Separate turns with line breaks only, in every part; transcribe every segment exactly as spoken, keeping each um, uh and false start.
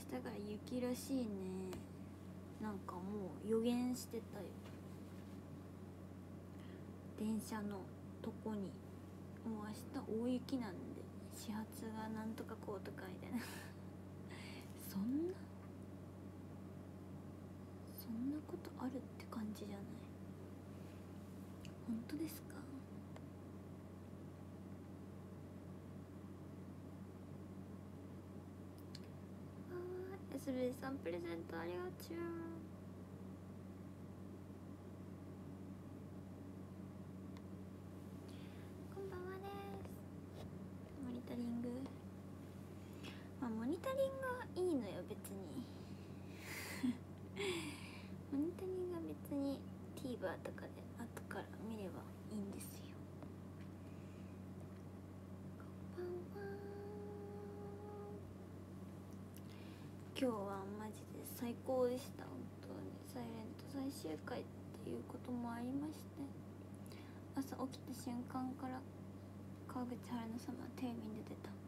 日から雪らしいね。なんかもう予言してたよ。電車のとこにもう明日大雪なんで始発がなんとかこうとかみたいなそんなそんなことあるって感じじゃない？本当ですか？あー、エスビーさんプレゼントありがとう。こんばんはです。モニタリング、まあモニタリングはいいのよ別にモニタリングは別に TVer とかで後から見ればいいんですよ。こんばんは。今日はマジで最高でした。本当にサイレント最終回っていうこともありまして、朝起きた瞬間から川口春奈様テレビに出てた。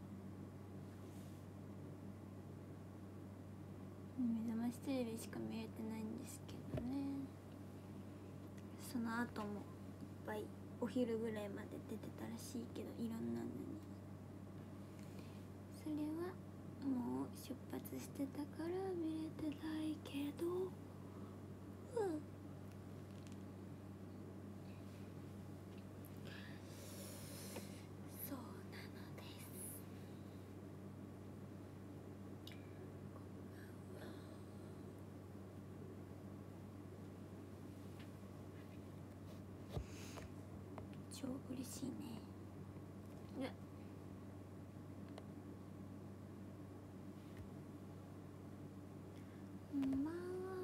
目覚ましテレビしか見れてないんですけどね。その後もいっぱいお昼ぐらいまで出てたらしいけど、いろんなのに。それはもう出発してたから見れてないけど、うんそうなのです。超嬉しいね。いやこんばんは。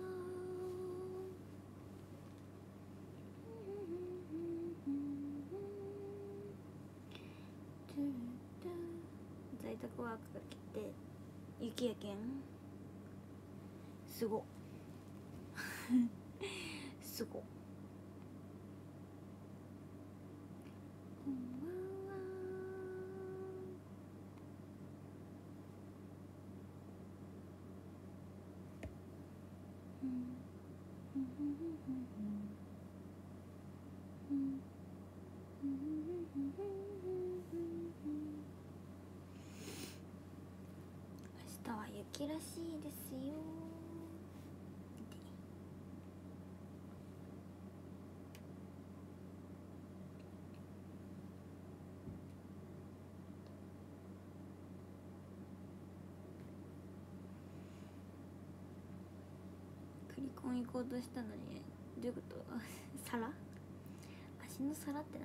在宅ワークが来て雪やけんすごすご。こんばんは。うんうんうんうん明日は雪らしいですよ。クリコン行こうとしたのに、どういうこと皿？足の皿って何？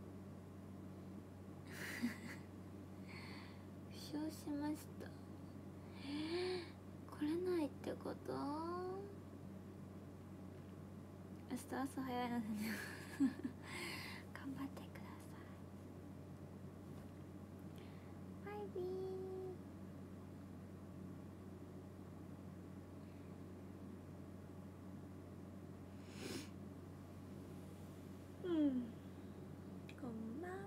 負傷しました。えー、来れないってこと？明日朝早いのでね頑張ってください。バイビー。うん、こんばんは。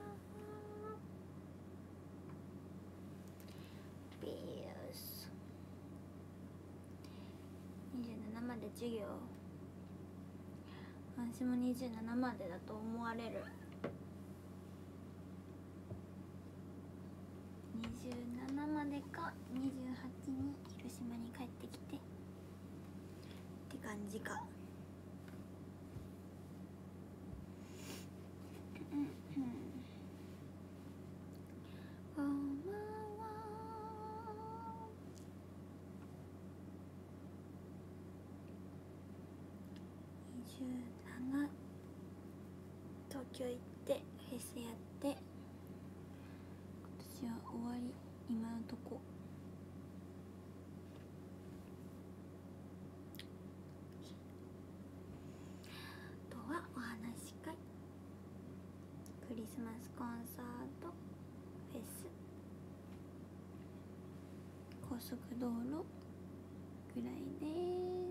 ビースにじゅうななまで授業。私もにじゅうななまでだと思われる。にじゅうななまでかにじゅうはちに広島に帰ってきてって感じか。うんうん。こんばんは。にじゅうなな東京行ってフェスやって今年は終わり。今のとこあとはお話し会、クリスマスコンサート、フェス、高速道路ぐらいです。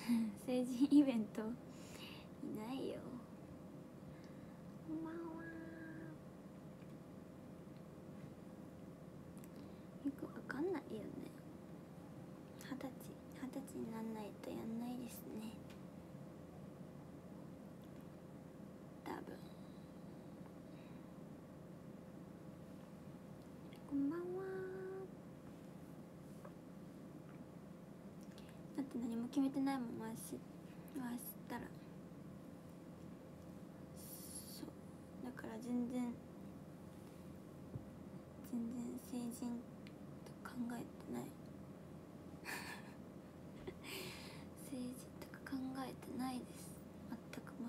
成人イベントいないよ。こんばんは。よくわかんないよね。二十歳二十歳になんないとやんないですね、多分。こんばんは。だって何も決めてないもん、回し回したら。そうだから全然全然成人と考えてない成人とか考えてないです、全くもって。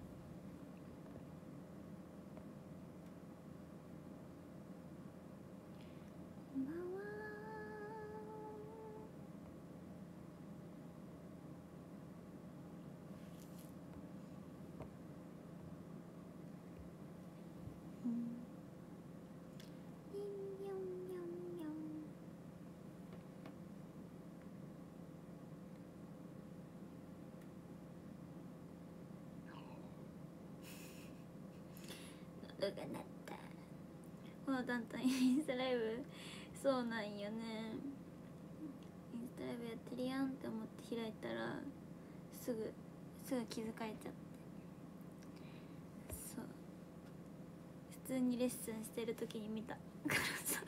こんばんは。うんニンニョンニョンニョン。喉が鳴った。この団体インスタライブ、そうなんよね。インスタライブやってるやんって思って開いたらすぐすぐ気づかれちゃって、そう普通にレッスンしてる時に見たからさ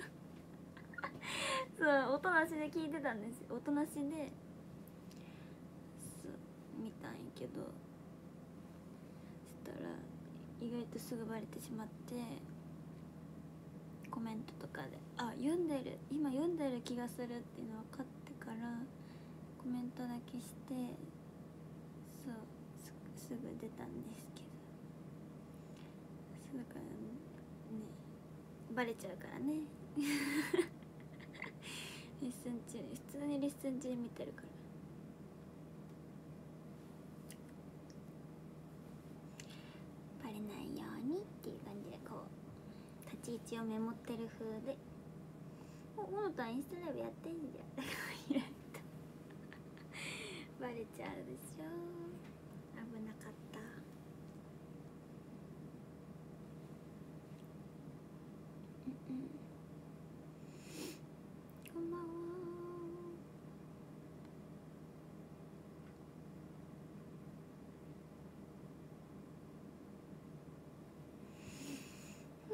そう音なしで聞いてたんですよ。音なしでそう見たんやけど、そしたら意外とすぐバレてしまって、コメントとかで「あ、読んでる、今読んでる気がする」っていうの分かってからコメントだけして、そう す, すぐ出たんですけど、そうだからね、バレちゃうからねレッスン中、普通にレッスン中見てるから。バレないようにっていう感じで、こう立ち位置をメモってる風で「お小野たんインスタライブやってんじゃん」って言われたバレちゃうでしょ。危なかった。うんうん。こんばんは。うん。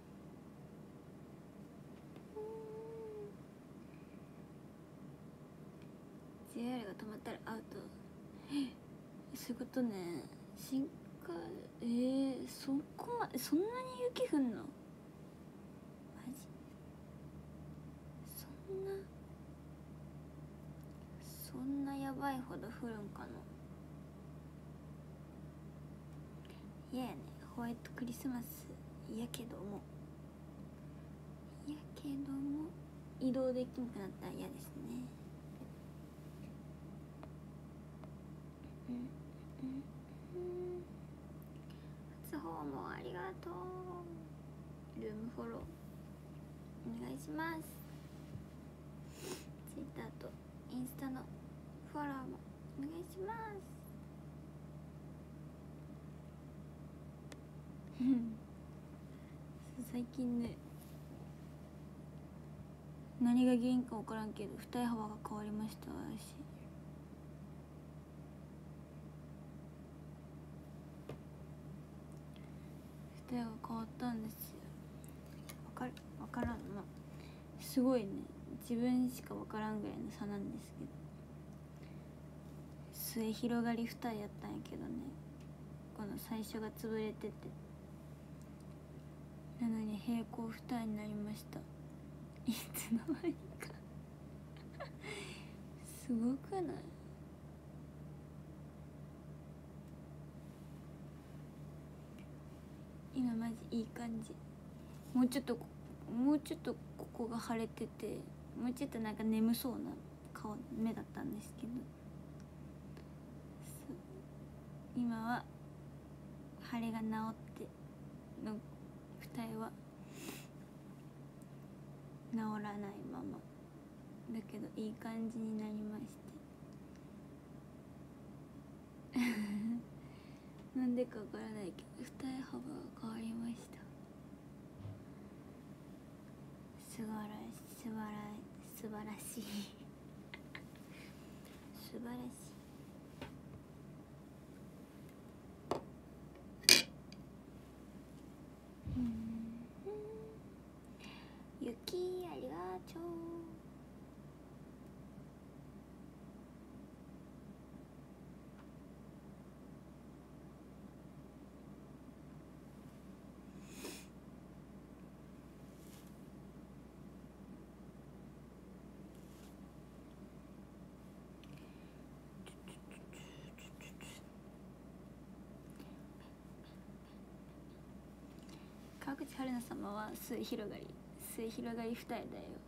ジェイアール が止まったらアウト。え、そういうことね。新幹えー、そこまでそんなに雪降んの？マジ？そんなそんなやばいほど降るんかな。嫌やね、ホワイトクリスマスやけどもやけども移動できなくなったら嫌ですね。うんうんうん。初訪問ありがとう。ルームフォローお願いします。ツイッターとインスタのフォローもお願いします。最近ね、何が原因か分からんけど二重幅が変わりました。私二重が変わったんですよ。分かる分からんの、すごいね、自分しか分からんぐらいの差なんですけど、末広がり二重やったんやけどね、この最初が潰れてて、なのに平行二重になりました。いつの間にかすごくない？今マジいい感じ。もうちょっともうちょっとここが腫れてて、もうちょっとなんか眠そうな顔目だったんですけど、今は腫れが治っての二重は治らないままだけどいい感じになりまして、 なんでかわからないけど二重幅が変わりました。素晴らしい素晴ら素晴らしい素晴らしい。うん雪ありがとう。川口春奈様は末広がり末広がり二重だよ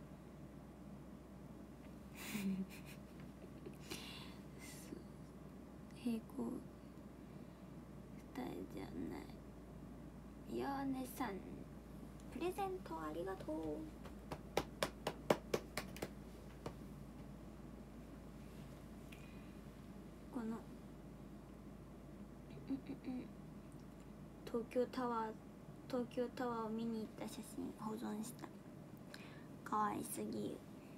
平行二重じゃないよ。お姉さんプレゼントありがとう。この東京タワー東京タワーを見に行った写真保存した。かわいすぎる。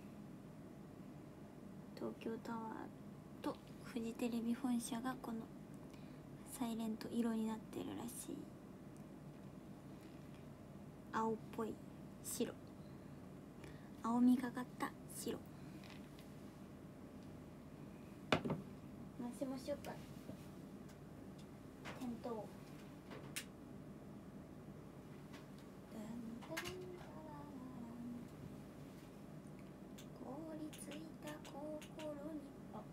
東京タワーとフジテレビ本社がこのサイレント色になってるらしい。青っぽい白、青みがかった白。もしもしよっか店頭凍りついた心にあ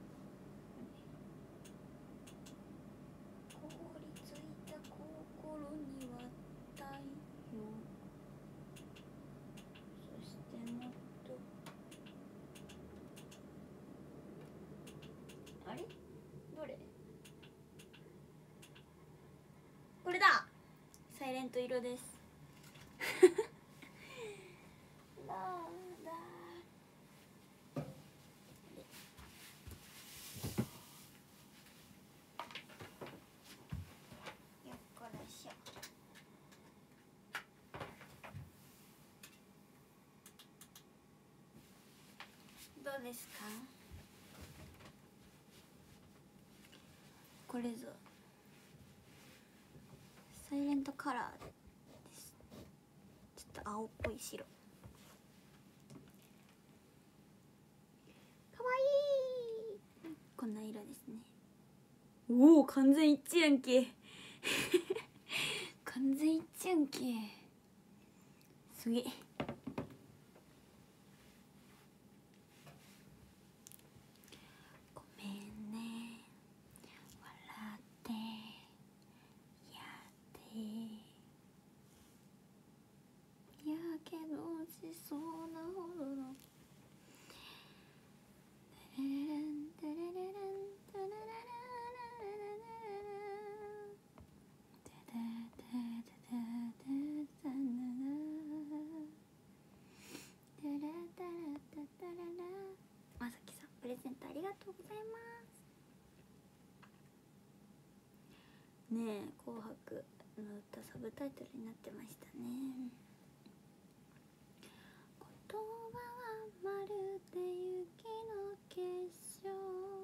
凍りついた心には太陽、そしてもっとあれどれこれだ。サイレント色ですラーだよっこらしょ。どうですかこれぞサイレントカラーです。ちょっと青っぽい白、かわいい。こんな色ですね。おお完全一致やんけ完全一致やんけ、すげえ。ごめんね笑ってやってやけどしそうなほどのテレレンテレレレンテレレレレテレテテテテテテレテレテテレレ。まさきさんプレゼントありがとうございますねえ。紅白の歌サブタイトルになってましたね。言葉はまるで雪の結晶、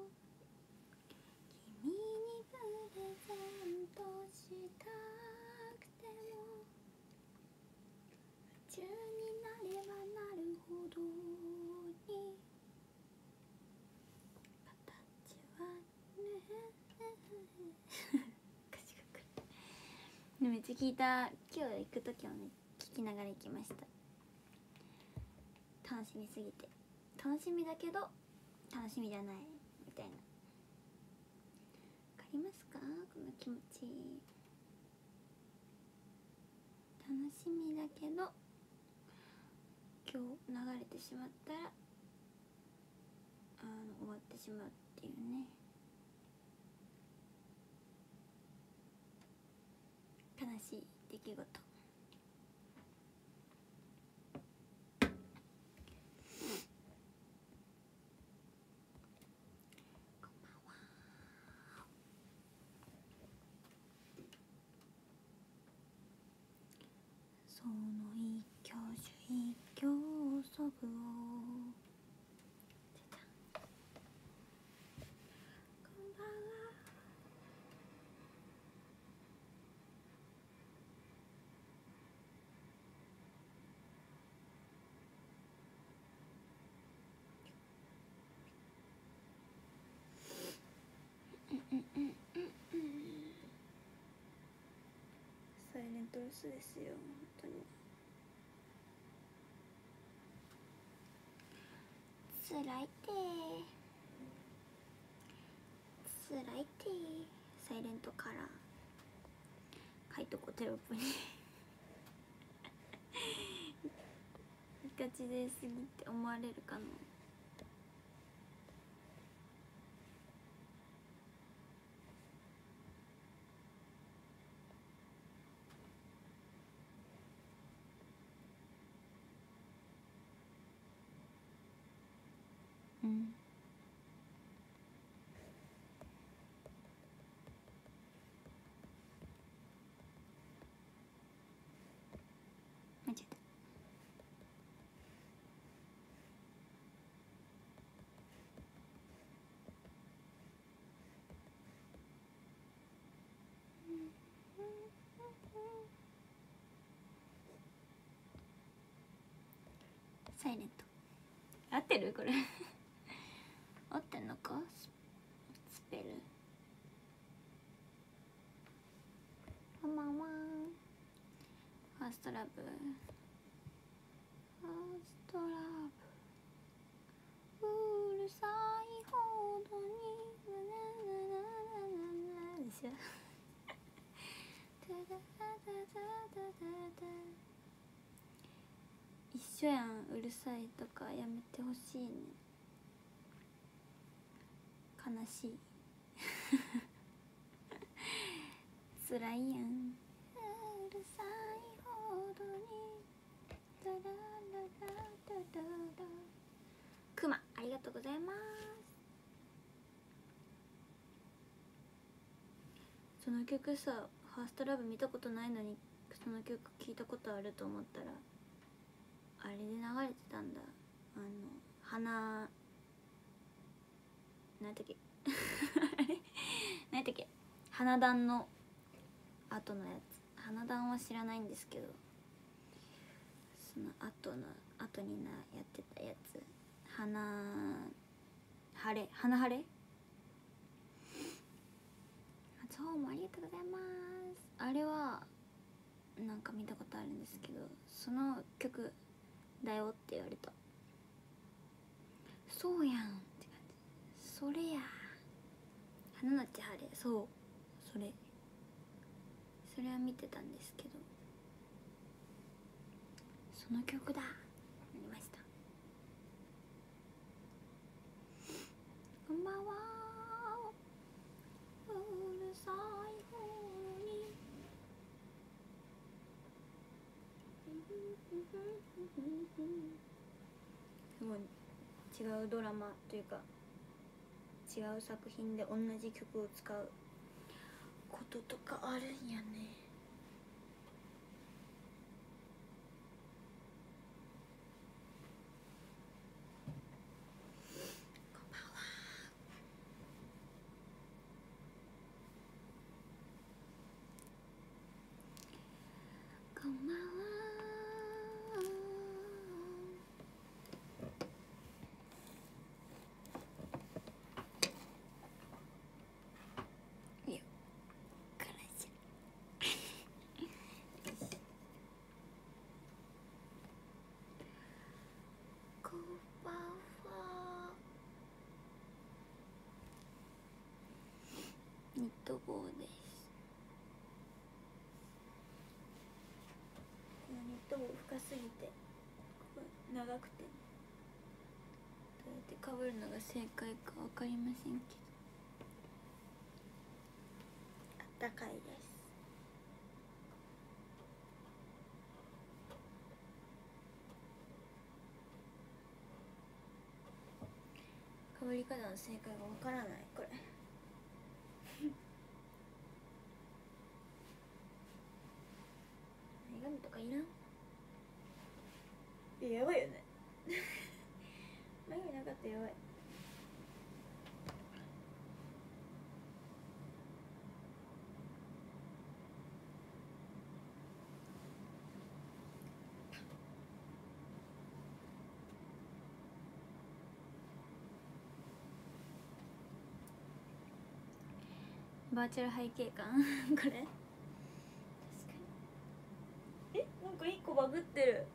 君にプレゼントしたくても夢中になればなるほどに形はね歌詞が来るめっちゃ聞いた。今日行く時はね聞きながら行きました。楽しみすぎて楽しみだけど楽しみじゃないみたいな。わかりますかこの気持ち。楽しみだけど今日流れてしまったらあの終わってしまうっていうね。悲しい出来事。 スですよ本当に。つらいてつらいてサイレントカラー書いとこテロップにガチですぎって思われるかな。うん。間違えた。サイレント合ってるこれ合ってんのかスペル。こんばんは。ファーストラブファーストラブうるさいほどにでしょ一緒やん。うるさいとかやめてほしいね。悲しいつらいやん。うるさいほどにダラララダダラ。クマありがとうございます。その曲さ、ファーストラブ見たことないのにその曲聞いたことあると思ったらあれで流れてたんだ。あの花何やったっけ何やったっけ花壇の後のやつ。花壇は知らないんですけどその後の後になやってたやつ。花晴れ花晴れ初訪問ありがとうございます。あれはなんか見たことあるんですけどその曲だよって言われた。そうやんって感じ。それや花のち晴れ。そうそれそれは見てたんですけどその曲だなりました。こんばんは。うるさい方にすごい違うドラマというか違う作品で同じ曲を使うこととかあるんやね。こんばんは。こんばんは。いやからしこんばんは。ニット帽です。このニット帽深すぎて長くてどうやってかぶるのが正解か分かりませんけどあったかいです。かぶり方の正解が分からないこれ前髪とかいらん。いややばいよね前髪なかったらやばい。バーチャル背景感これ確かにバグってる。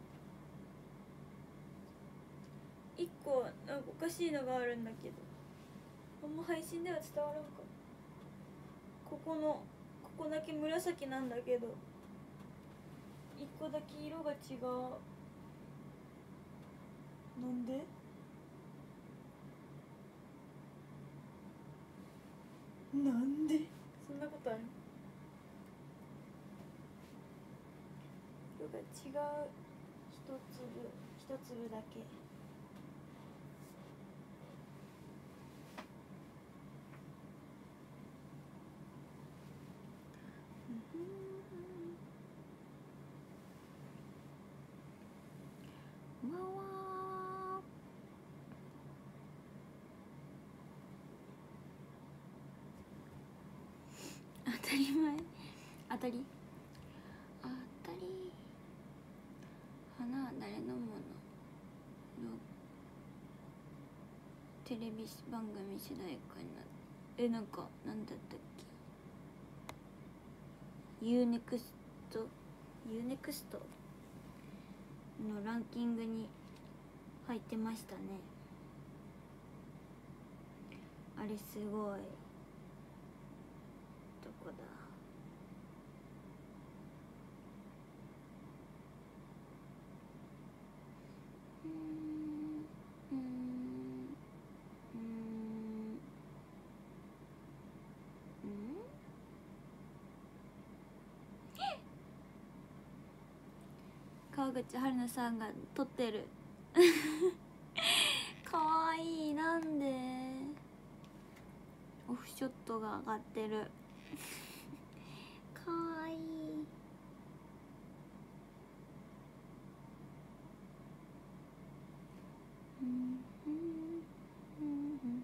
いっこなんかおかしいのがあるんだけど、あんま配信では伝わらんか。ここのここだけ紫なんだけど、いっこだけ色が違う。なんで？なんでそんなことある？色が違う。一粒一粒だけ。わわー、当たり前。当たり当たり。花は誰のもののテレビ番組主題歌になる。え、なんかなんだったっけ、 ユーネクスト ユーネクストのランキングに入ってましたね。あれすごい。どこだ。うーんうーんうーんうん川口春奈さんが撮ってる。かわいい。なんでオフショットが上がってる。かわいい。うんうんうんうん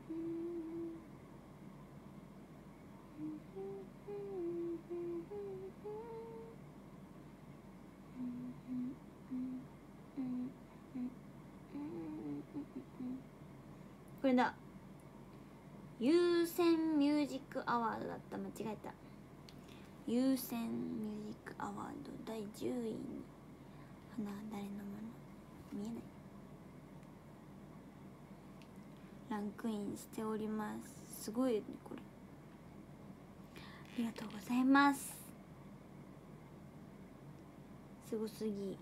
これだ。優先ミュージックアワードだった。間違えた。優先ミュージックアワードだいじゅういに花は誰のもの、見えない、ランクインしております。すごいねこれ。ありがとうございます。すごすぎ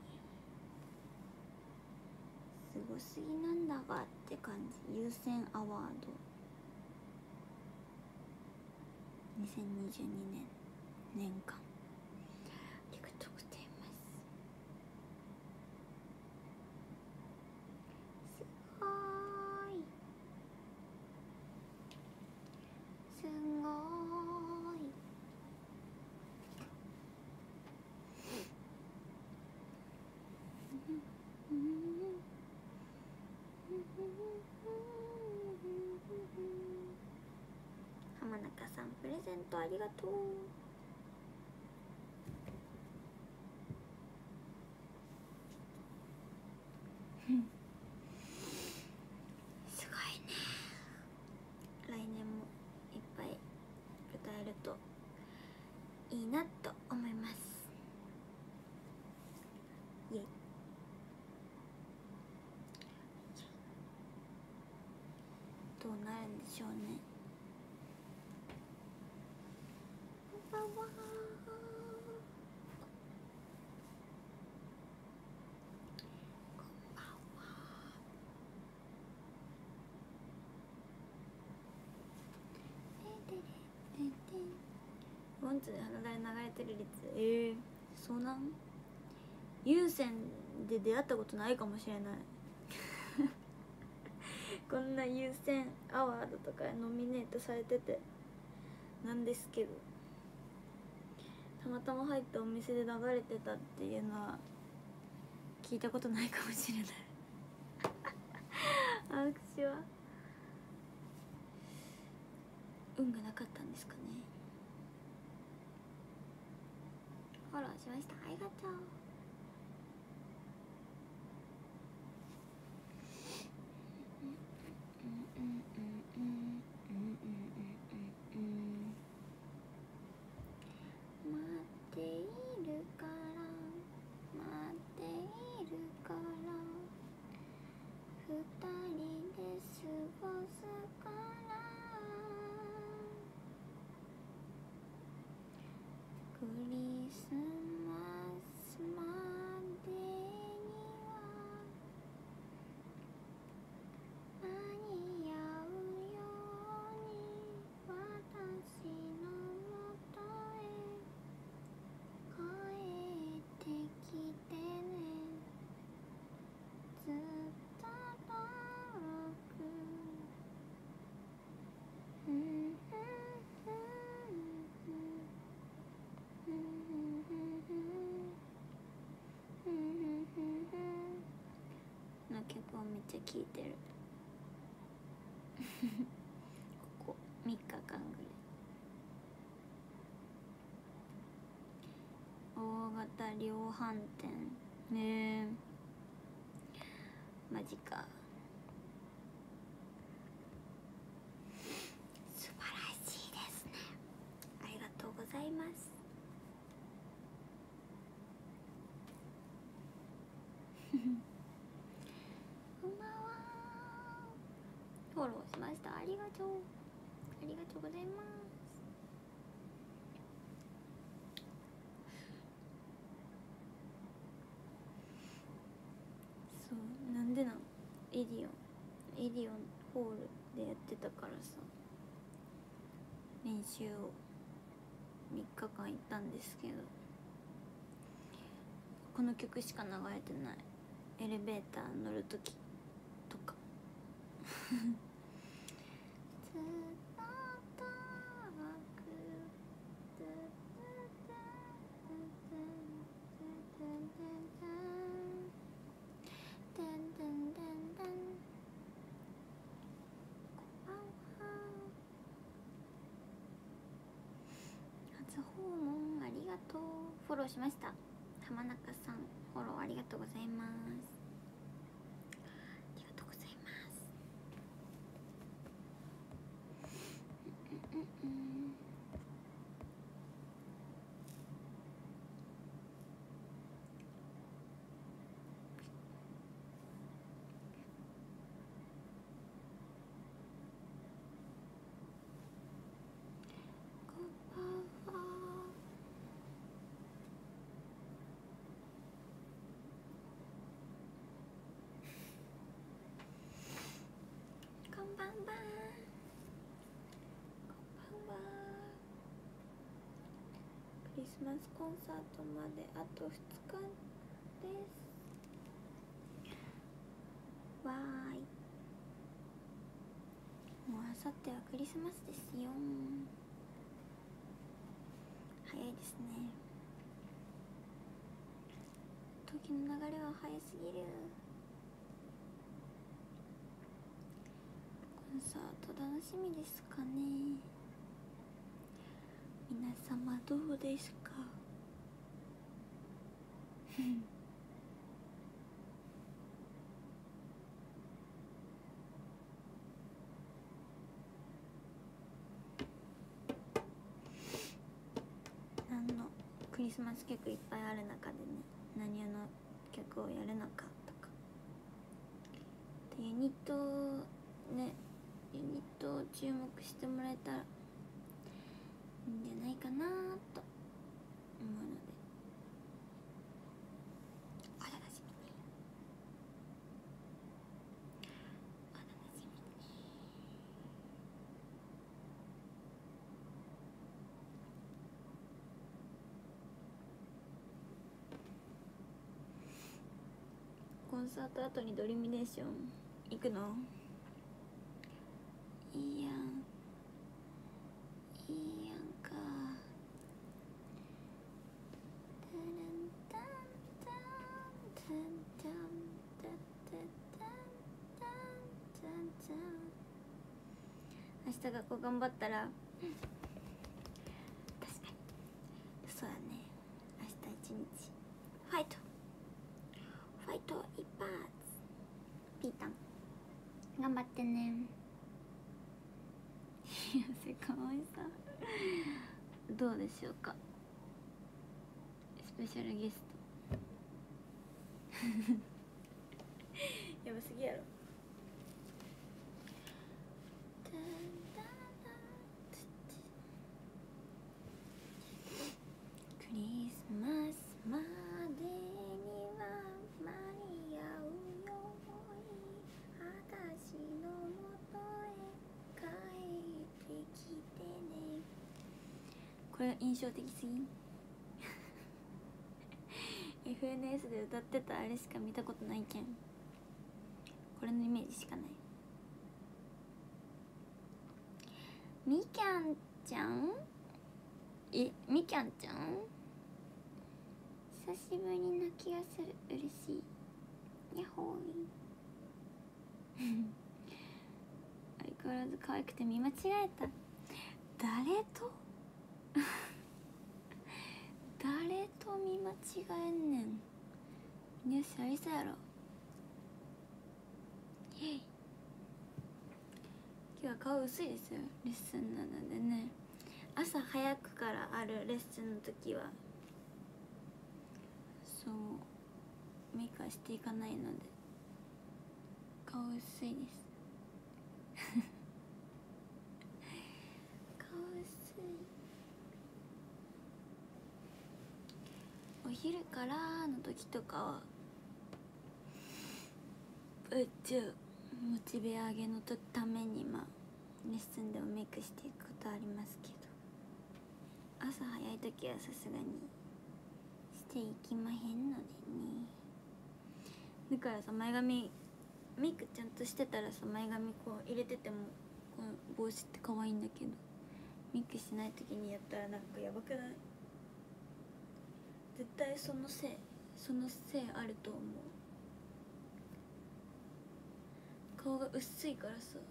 すごすぎなんだがって感じ。優先アワードにせんにじゅうにねん年間。ありがとうございます。すごーいすごーい。浜中さんプレゼントありがとう。すごいね。来年もいっぱい歌えるといいなと思います。イエイ。どうなるんでしょうね。わわー、こんばんは。ワンツーで花だれ流れてる率、えー、そうなん。有線で出会ったことないかもしれない。こんな優先アワードとかノミネートされててなんですけど、たまたま入ったお店で流れてたっていうのは聞いたことないかもしれない。私は運がなかったんですかね。フォローしました。ありがとう。待っているから待っ聞いてるここみっかかんぐらい。大型量販店ねえ、マジか。素晴らしいですね、ありがとうございます。こんばんは。フォローしました、ありがとうありがとうございます。そうなんでなん、エディオンエディオンホールでやってたからさ、練習をみっかかん行ったんですけど、この曲しか流れてない。エレベーター乗るときとか初訪問ありがとう。フォローしました。浜中さんフォローありがとうございます。ありがとうございます。うんうんうん。こんばんは。こんばんは。クリスマスコンサートまであとふつかです。わーい。もうあさってはクリスマスですよ。早いですね。時の流れは早すぎる。コンサート楽しみですかね。皆様どうですか何のクリスマス曲いっぱいある中でね、何の曲をやるのかとかで、ユニットね、ユニットを注目してもらえたらいいんじゃないかなと思うので、お楽しみに。お楽しみに。コンサート後にドリミネーション行くの？いいやんいいやんか。明日学校頑張ったら、うん、確かにそうだね。明日一日ファイトファイト一発。ピータン頑張ってね。いやせかわいさどうでしょうか。スペシャルゲストやばすぎやろ。クリスマスまでには間に合うように私のもとへ帰ってきてね。これ印象的すぎんエフエヌエス で歌ってたあれしか見たことないけん、これのイメージしかない。みきゃんちゃんえみきゃんちゃん久しぶりな気がする。嬉しい。やっほーい。 相変わらず可愛くて見間違えた。誰と誰と見間違えんねん。よし、ありそうやろ。イエイ。今日は顔薄いですよ、レッスンなのでね。朝早くからあるレッスンの時はそうメイクはしていかないので顔薄いです顔薄い。お昼からの時とかはぶっちゃモチベ上げのためにまあレッスンでもメイクしていくことありますけど、朝早い時はさすがにしていきまへんのでね。だからさ、前髪メイクちゃんとしてたらさ、前髪こう入れててもこの帽子って可愛いんだけど、メイクしない時にやったらなんかやばくない？絶対そのせいそのせいあると思う。顔が薄いからさ、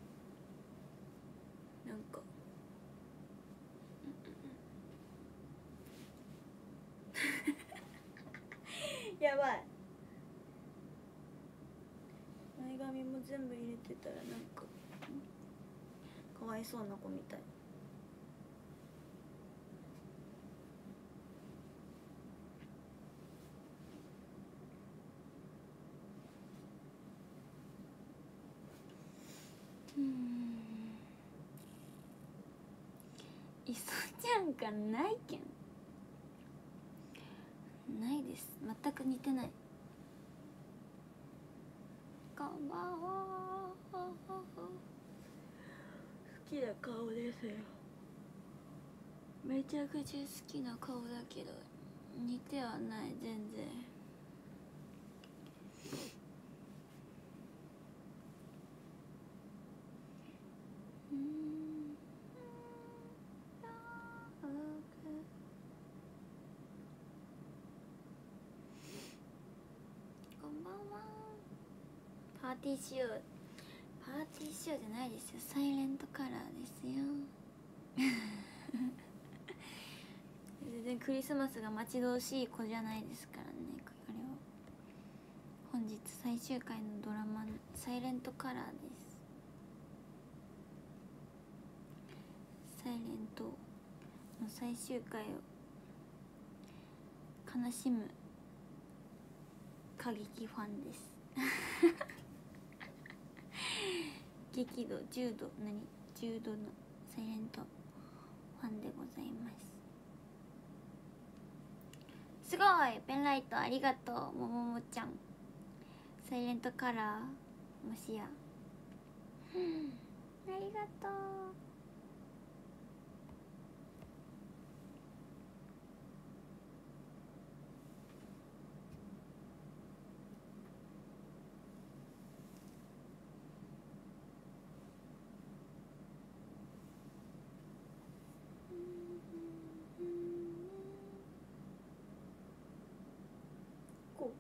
なんかやばい。前髪も全部入れてたらなんかかわいそうな子みたい。うん、いそちゃんかないけん。ないです、全く似てない。こんばんは。好きな顔ですよ。めちゃくちゃ好きな顔だけど似てはない全然。こんばんは。パーティーしよう。パーティーしようじゃないですよ、サイレントカラーですよ全然クリスマスが待ち遠しい子じゃないですからね。これは本日最終回のドラマ「サイレントカラー」です。サイレントの最終回を悲しむ過激ファンです激怒重度何重度のサイレントファンでございます。すごいペンライトありがとうもももちゃん。サイレントカラーもしやありがとう。こう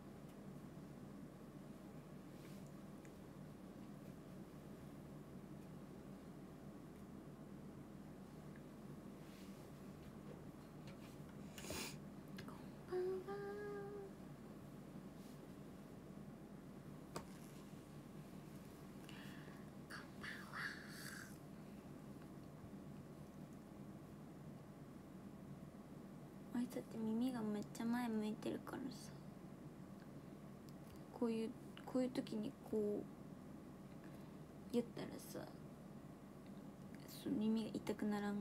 こんばんは。こんばんは。あいつだって耳がめっちゃ前向いてるからさ、こういうこういう時にこう言ったらさ、そう耳が痛くならん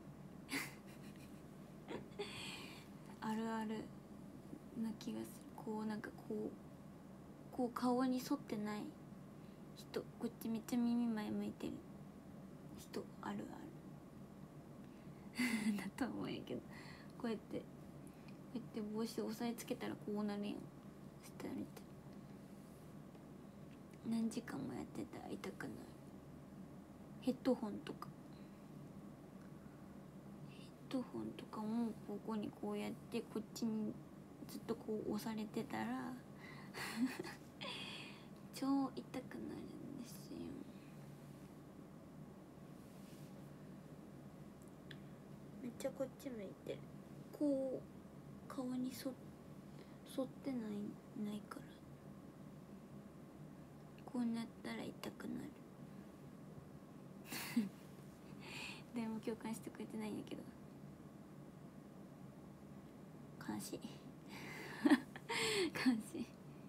あるあるな気がする。こうなんかこうこう顔に沿ってない人、こっちめっちゃ耳前向いてる人あるあるだと思うんやけど、こうやってこうやって帽子を押さえつけたらこうなるやん。したら何時間もやってたら痛くなる。ヘッドホンとかヘッドホンとかもここにこうやってこっちにずっとこう押されてたら超痛くなるんですよ。めっちゃこっち向いてる。こう顔にそ沿ってないないから、こうなったら痛くなる誰も共感してくれてないんだけど悲しい悲しい。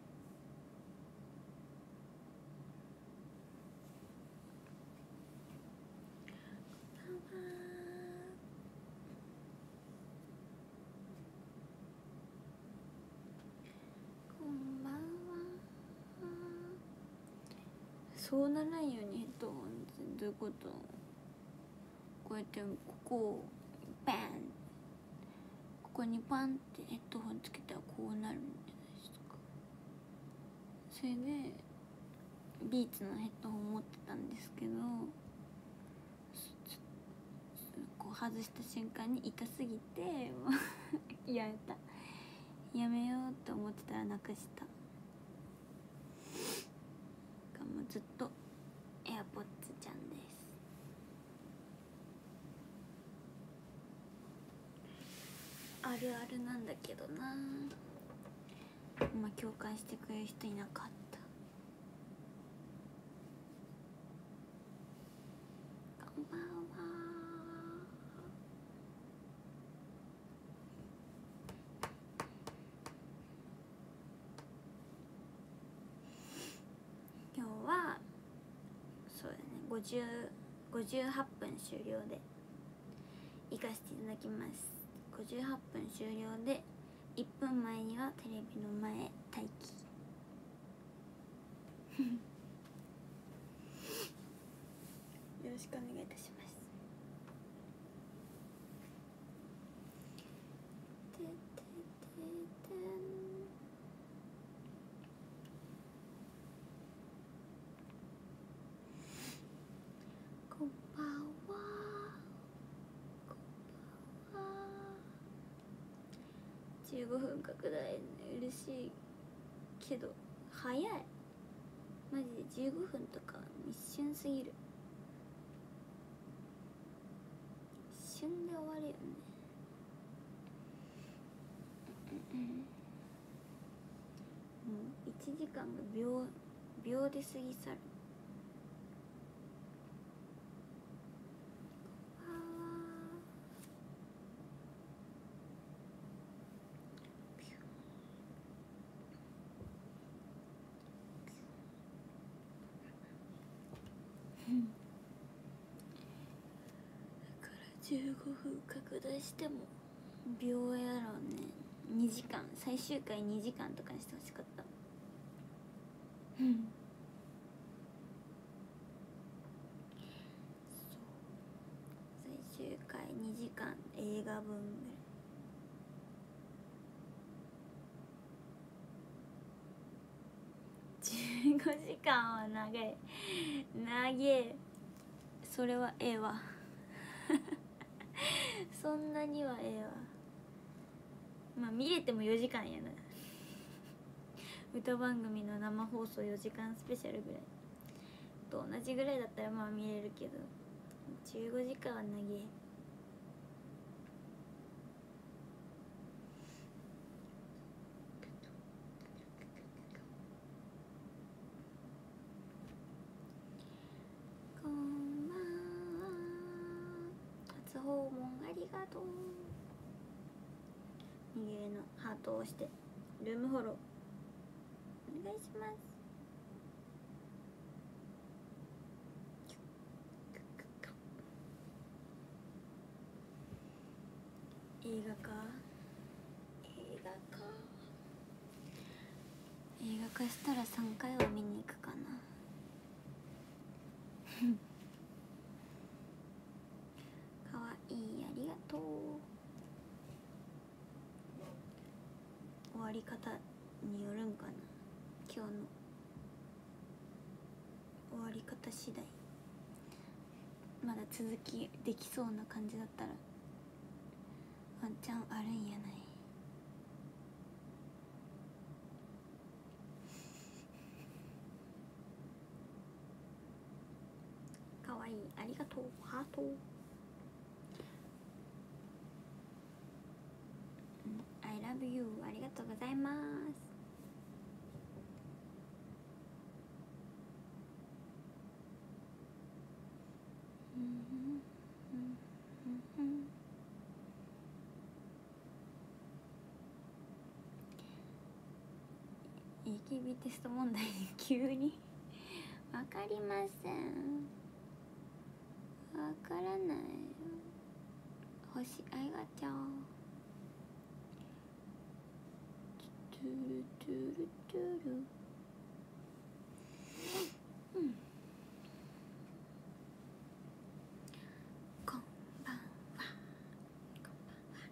こんばんは。そうならんようにヘッドホンってどういうこと？こうやってここをバン、ここにパンってヘッドホンつけたらこうなるんじゃないですか。それでビーツのヘッドホン持ってたんですけど、こう外した瞬間に痛すぎてもうやめた、やめようって思ってたらなくした。もうずっと エアポッツ ちゃんです。あるあるなんだけどな、まあ共感してくれる人いなかった。こんばんは。今日はそうだね、ごじゅう、ごじゅうはっぷん終了で行かせていただきます。ごじゅうはっぷん終了でいっぷんまえにはテレビの前待機よろしくお願いいたします。ててててん、こんばんは。こんばんは。じゅうごふん拡大ね、嬉しいけど早い。マジでじゅうごふんとか一瞬すぎる。一瞬で終わるよね。うんうん、もういちじかんが秒秒で過ぎ去る。だからじゅうごふん拡大しても秒やろうね。にじかん、最終回にじかんとかにしてほしかったうん最終回にじかん、映画分ぐらい。じゅうごじかんは長い長え。それはええわそんなにはええわ。まあ見れてもよじかんやな歌番組の生放送よじかんスペシャルぐらいと同じぐらいだったらまあ見れるけど、じゅうごじかんは長え。こんばんは。初訪問ありがとう。右上のハートを押してルームフォローお願いします。映画か映画か映画化したらさんかいは見に行くかなかわいい、ありがとう。終わり方によるんかな、今日の終わり方次第。まだ続きできそうな感じだったらワンチャンあるんやない。 いありがとうハート、うん、I love you ありがとうございます。エーケービー テスト問題急にわかりません、わからないよ。星ありがとう。トゥルトゥルトゥル、うん、こんばんは、こんばんは。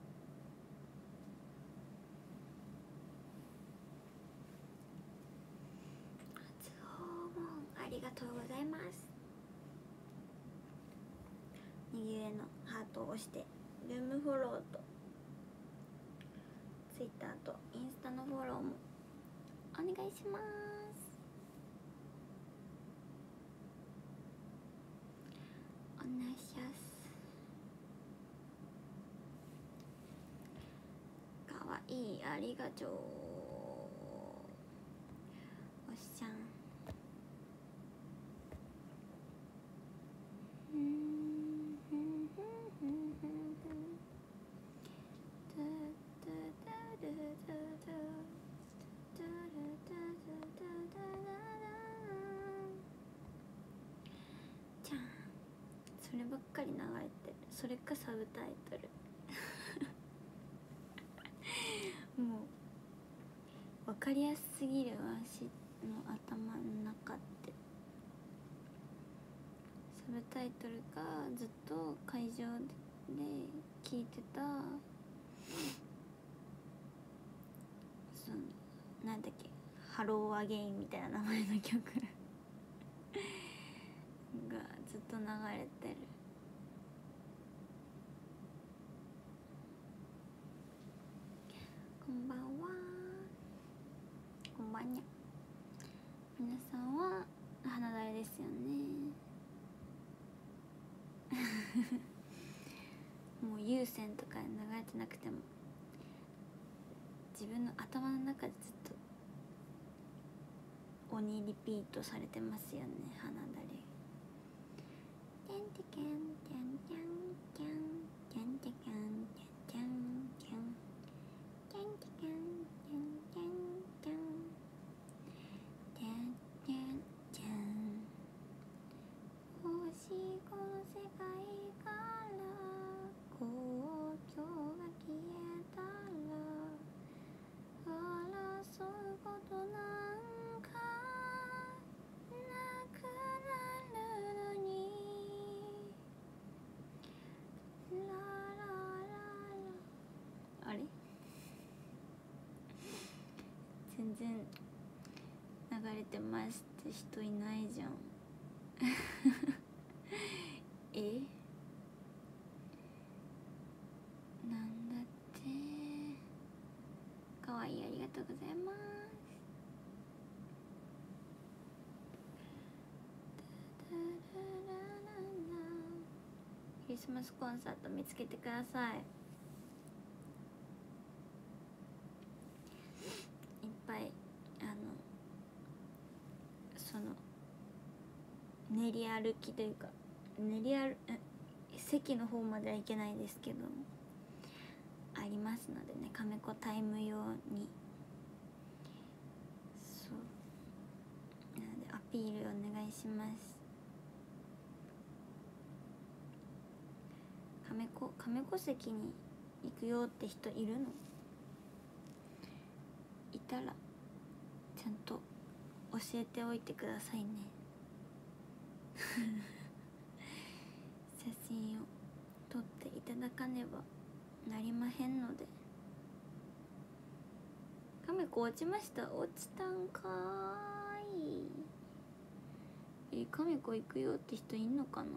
初訪問ありがとうございます。右上のハートを押してルームフォローとツイッターとインスタのフォローもお願いします。お願いします。かわいいありがとうおっしゃん。じゃん、そればっかり流れてる。それかサブタイトルもう分かりやすすぎるわ、しの頭の中って。サブタイトルがずっと会場で聴いてたそのなんだっけ、ハローアゲインみたいな名前の曲がずっと流れてる。こんばんは、こんばんにゃ。皆さんは花だれですよねもう有線とか流れてなくても自分の頭の中でずっと鬼リピートされてますよね、花だれ。キャンテキャンキャンキャンキャンキャンテキャンキャンキャンキャンキャンテキャンキャンキャンキャンキャンキャンキャン。星この世界からこう今日が消えたら争うことなんかなくなるのに、ララララ。あれ全然流れてますって人いないじゃんえ、なんだって。かわいいありがとうございます。クリスマスコンサート見つけてください。いっぱいあのその練り歩きというか練り歩席の方までは行けないですけどありますのでね、カメコタイム用に。そうなのでアピールお願いします。カメコカメコ席に行くよって人いるの？いたらちゃんと教えておいてくださいね写真を撮っていただかねばなりまへんので。カメコ落ちました。落ちたんかーい。え、カメコ行くよって人いんのかな。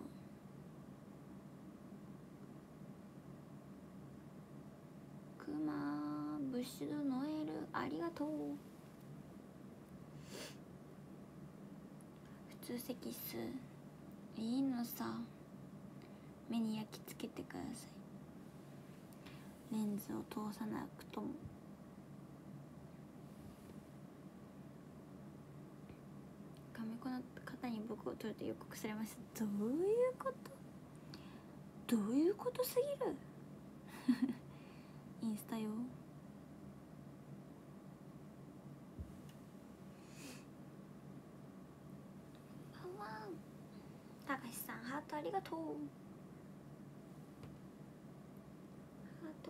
クマブッシュドノエルありがとう。普通席っす。 いいのさ、目に焼き付けてください。レンズを通さなくとも。カメコの方に僕を撮ると予告されました。どういうこと、どういうことすぎるインスタよ。あわん、たかしさんハートありがとう。ハート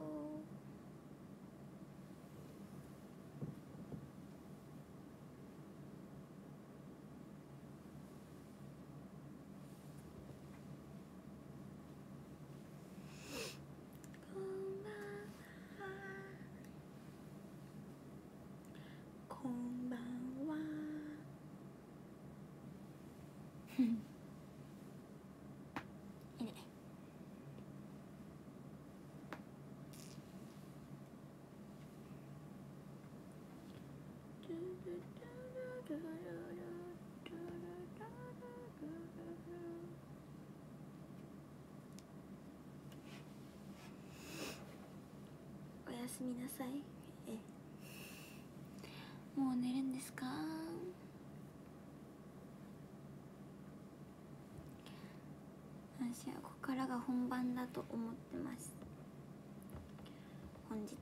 こんばんは。いいね。おやすみなさい。え、もう寝るんですか？私はここからが本番だと思ってます。本日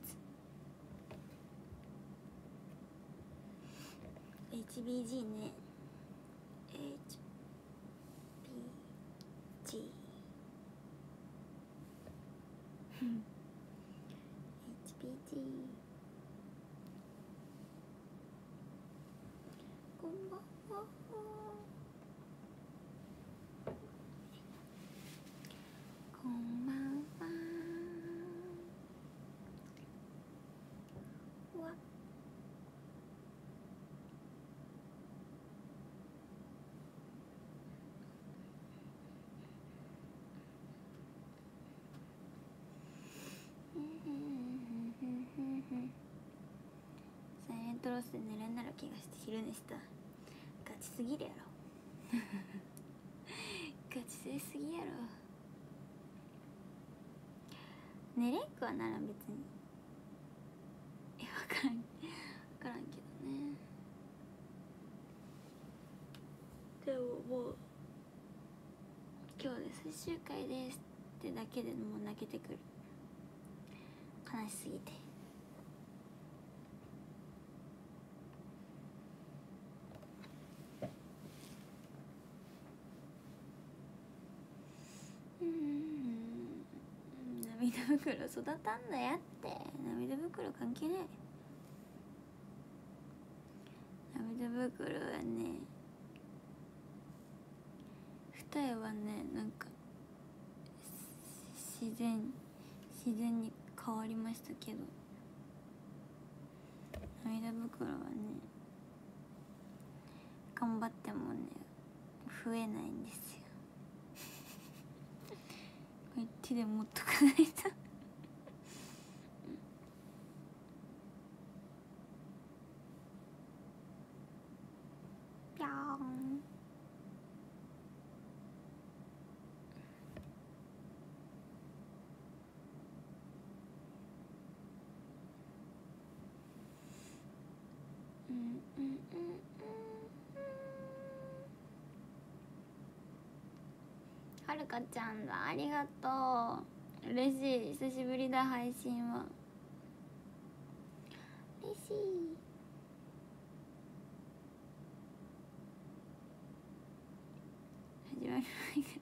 エイチビージー ね。 エイチビージー エイチビージー こんばんは。こんばんは。わっ、サイレントロスで寝れんなら気がして昼寝した。ガチすぎるやろガチ勢すぎやろ。寝れんくはならん別に。え、分からん分からんけどね。でももう今日で最終回ですってだけでもう泣けてくる。悲しすぎて。うん、涙袋育たんだやって。涙袋関係ない。涙袋はね、二重はね、なんか自然自然に変わりましたけど、涙袋はね、頑張ってもね増えないんですよこれ手で持っとかないとぴゃーん。うんうんうんうん。はるかちゃんだ、ありがとう。嬉しい、久しぶりだ配信は。嬉しい。始まりました。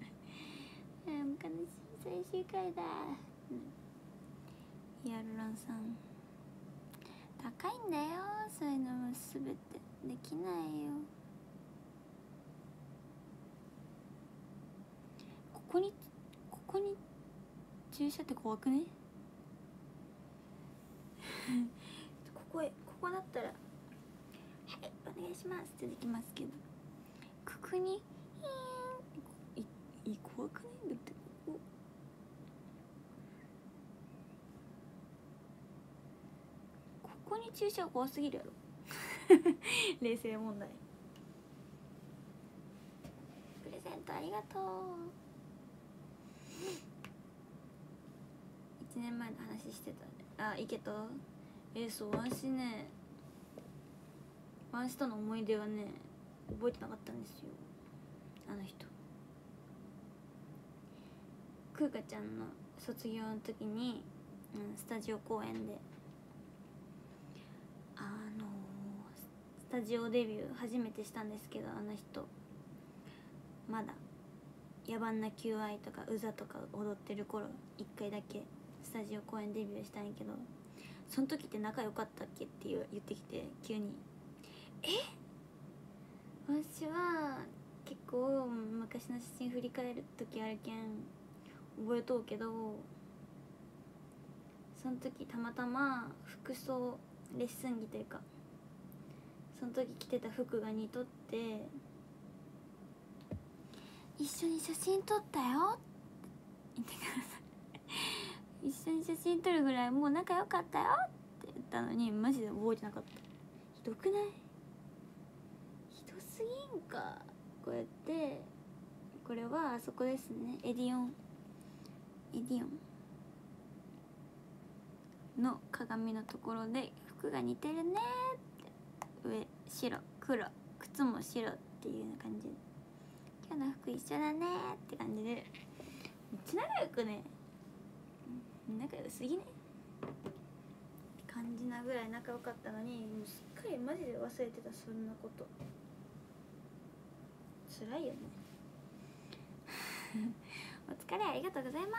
うん、悲しい最終回だ。ヒアルロンさん高いんだよ、そういうのも全てできないよ。ここにここに注射って怖くねここへ、ここだったら「はいお願いします」ってできますけど、ここにいいい怖くない？だってここここに注射怖すぎるやろ冷静問題。プレゼンゼントありがとう。いちねんまえの話してた。あ、いけた。えー、そう、ワンシね、ワンシとの思い出はね覚えてなかったんですよ、あの人。くーかちゃんの卒業の時に、うん、スタジオ公演であのー、スタジオデビュー初めてしたんですけど、あの人まだ野蛮な求愛とかうざとか踊ってる頃一回だけスタジオ公演デビューしたんやけど、その時って仲良かったっけって言ってきて、急にえ私は結構昔の写真振り返る時あるけん覚えとうけど、その時たまたま服装レッスン着というかその時着てた服が似とって、一緒に写真撮ったよって言ってください一緒に写真撮るぐらいもう仲良かったよって言ったのに、マジで覚えてなかった。ひどくない？ひどすぎんか。こうやってこれはあそこですね、エディオンエディオンの鏡のところで服が似てるねって、上白黒靴も白っていうような感じで、今日の服一緒だねって感じで、めっちゃ仲良くね、仲良すぎねって感じなぐらい仲良かったのに、もうすっかりマジで忘れてた、そんなこと。辛いよねお疲れ、ありがとうございます。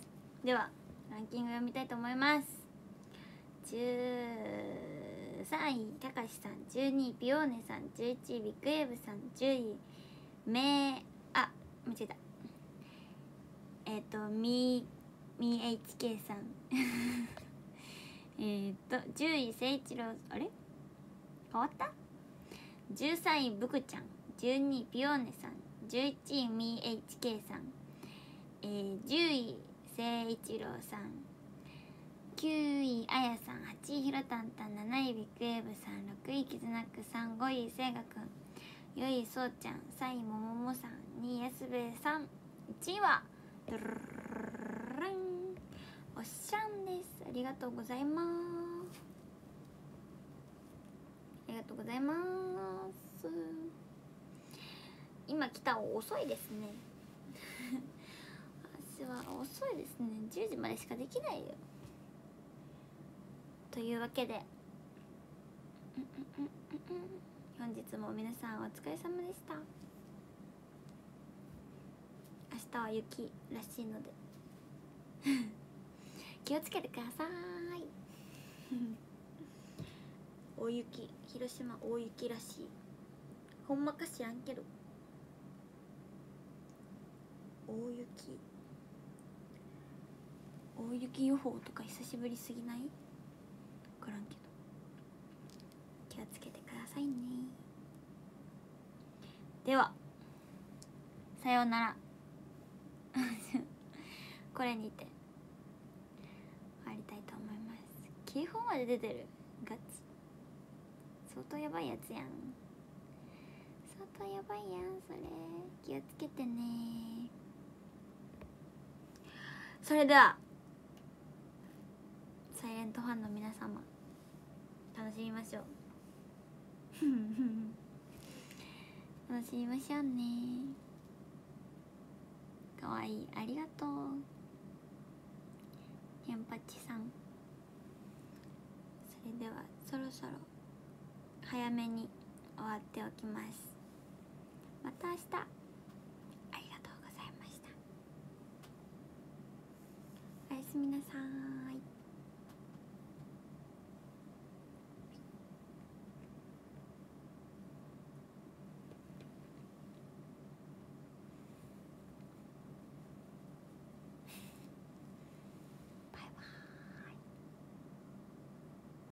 ではランキング読みたいと思います。じゅうさんいたかしさん、じゅうにいピオーネさん、じゅういちいビッグウェーブさん、じゅういめあ間違えたえっ、ー、とみみ エイチケー さんえっとじゅういせいちろう、あれ変わった。じゅうさんいブクちゃん、じゅうにいピオーネさん、じゅういちいみ エイチケー さん、えー、じゅういせいちろうさん、きゅういあやさん、はちいひろたんたん、なないビッグウェーブさん、ろくいキズナックさん、ごいせいがくん、よいそうちゃん、さんいもももさん、にいやすべえさん、いちいはドゥルルルルルンおっしゃんです。ありがとうございます。ありがとうございます。今来た遅いですね私は遅いですね、じゅうじまでしかできないよ。というわけで、うんうんうんうん、本日も皆さんお疲れ様でした。明日は雪らしいので気をつけてください大雪、広島大雪らしい。ほんまか知らんけど大雪大雪予報とか久しぶりすぎない？分からんけど気をつけてくださいね。ではさようならこれにて終わりたいと思います。警報まで出てる。ガチ相当やばいやつやん。相当やばいやんそれ。気をつけてね。それではサイレントファンの皆様楽しみましょう楽しみましょうね。かわいい、ありがとうケンパチさん。それではそろそろ早めに終わっておきます。また明日。ありがとうございました。おやすみなさーい。